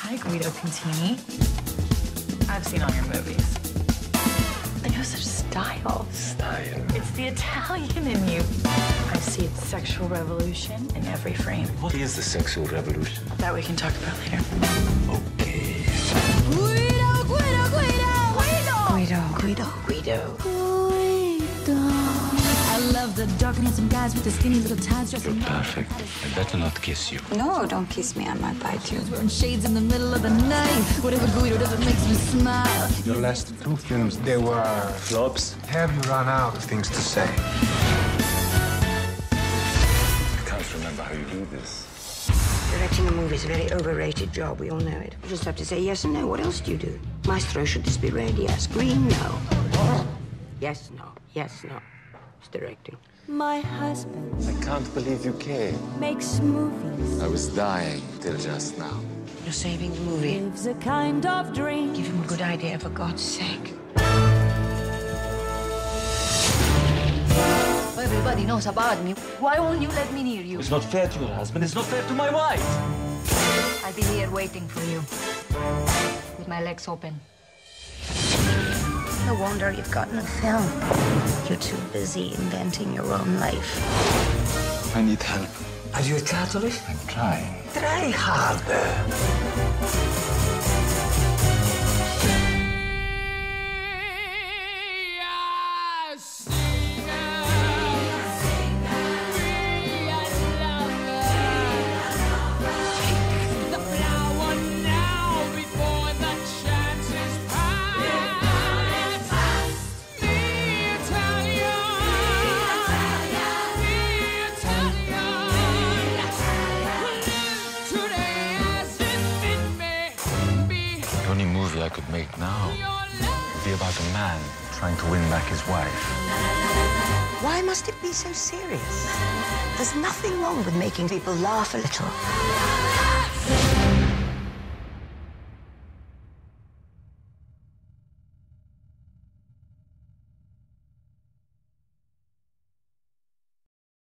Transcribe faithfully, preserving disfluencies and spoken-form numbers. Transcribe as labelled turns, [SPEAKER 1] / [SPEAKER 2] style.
[SPEAKER 1] Hi, Guido Contini. I've seen all your movies. You have such style.
[SPEAKER 2] Style.
[SPEAKER 1] It's the Italian in you. I see sexual revolution in every frame.
[SPEAKER 2] What is the sexual revolution?
[SPEAKER 1] That we can talk about later.
[SPEAKER 2] Okay.
[SPEAKER 3] Guido, Guido, Guido,
[SPEAKER 1] Guido.
[SPEAKER 3] Guido,
[SPEAKER 1] Guido.
[SPEAKER 3] Guido. I love the dark and handsome guys with the skinny little ties dressing
[SPEAKER 2] You're perfect. I better not kiss you.
[SPEAKER 4] No, don't kiss me. I might bite you.
[SPEAKER 3] wearing shades in the middle of the night. Whatever Guido does, it makes me smile.
[SPEAKER 5] Your last two films, they were
[SPEAKER 2] Flops?
[SPEAKER 5] Have you run out of things to say?
[SPEAKER 2] I can't remember how you do this.
[SPEAKER 4] Directing a movie is a very overrated job. We all know it. You just have to say yes and no. What else do you do? Maestro, should this be red? Yes. Green? No. Yes, no. Yes, no. It's directing.
[SPEAKER 3] My husband
[SPEAKER 2] I can't believe you came.
[SPEAKER 3] makes movies.
[SPEAKER 2] I was dying till just now.
[SPEAKER 4] You're saving the movie.
[SPEAKER 3] Lives a kind of dream.
[SPEAKER 4] Give him a good idea, for God's sake.
[SPEAKER 6] Everybody knows about me. Why won't you let me near you?
[SPEAKER 7] It's not fair to your husband. It's not fair to my wife.
[SPEAKER 6] I've been here waiting for you. With my legs open.
[SPEAKER 4] No wonder you've gotten a film. You're too busy inventing your own life.
[SPEAKER 2] I need help.
[SPEAKER 5] Are you a Catholic?
[SPEAKER 2] I'm trying.
[SPEAKER 5] Try harder.
[SPEAKER 2] The only movie I could make now would be about a man trying to win back his wife.
[SPEAKER 4] Why must it be so serious? There's nothing wrong with making people laugh a little.